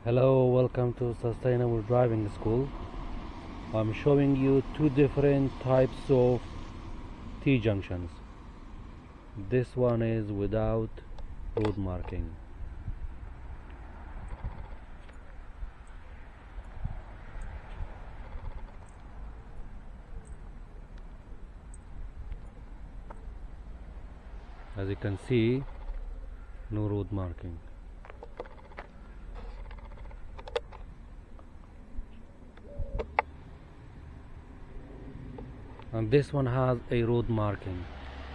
Hello, welcome to Sustainable Driving School. I'm showing you two different types of T-junctions. This one is without road marking. As you can see, no road marking. And this one has a road marking.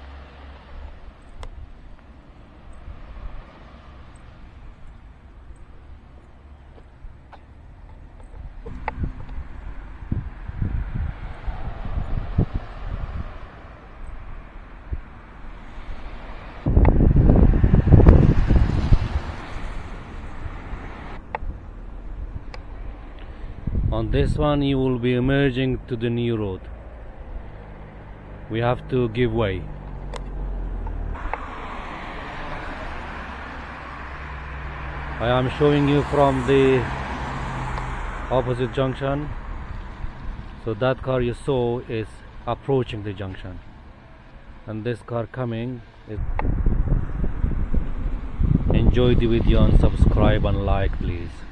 On this one you will be emerging to the new road. We have to give way. I am showing you from the opposite junction. So that car you saw is approaching the junction, and this car coming is. Enjoy the video and subscribe and like, please.